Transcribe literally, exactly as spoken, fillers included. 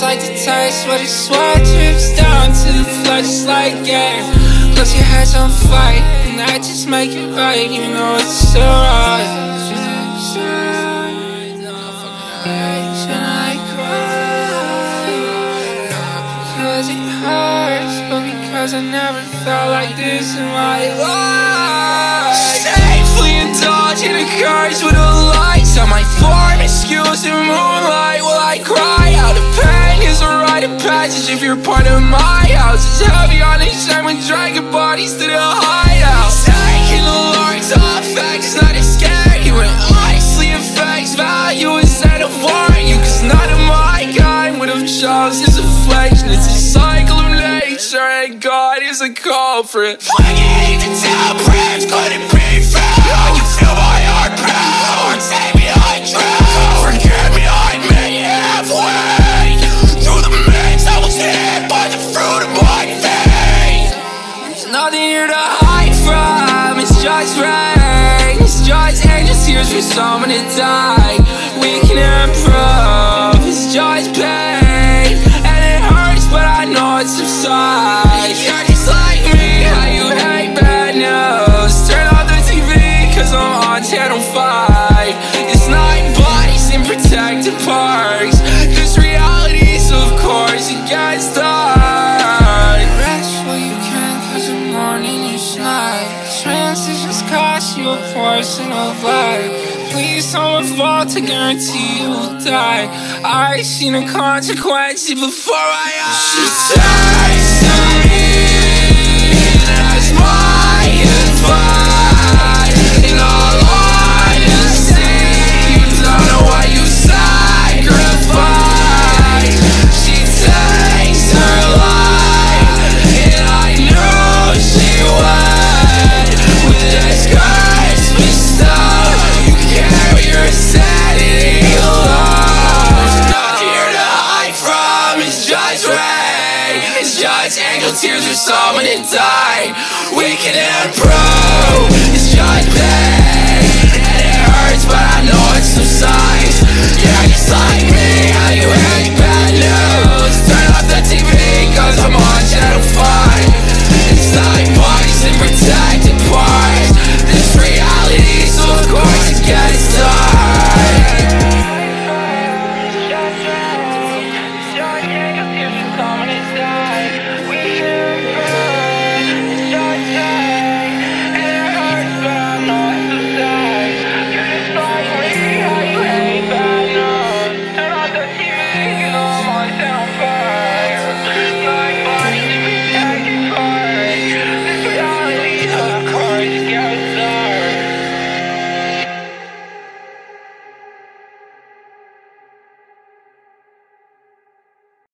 like to taste what his sweat drips down to the floor just like air. Close your eyes on fight, and I just make it right, even though it's still right. And I cry, not because it hurts, but because I never felt like this in my life. Safely indulge in a curse with the lights on my form, excuse in moonlight while I cry out. The pain is a rite of passage if you're part of my house. It's heavy on each time when dragging bodies to the hideout. Taking the Lord's effects, not to scare you, and honestly affects value instead of warning you. Cause none of my kind would have chose this affliction. It's a cycle of nature and God is a culprit. When you hate the town prayers couldn't be found, you feel my heart pound. Take me on drown, forget me I made halfway through the mix. I was hit by the fruit of my faith. There's nothing here to hide from, it's just rain. It's just angels' tears for someone to die. We can improve, it's just pain, and it hurts but I know it subsides. You're just like me, how you hate bad news. Turn on the T V cause I'm on channel five. It's nine bodies in protected parks, cause reality's of course it gets dark. Rest while you can cause the morning is night. Transitions cost you a portion of life. Please don't fall to guarantee you will die. I've seen the consequences before I ask. She turns to me and asks my advice. In all honesty, you don't know what you sacrifice. She takes her life, and I knew she would. With this curse bestowed, your sanity alone. There's nothing here to hide from, it's just rain. It's just angel tears for someone to die. We can improve.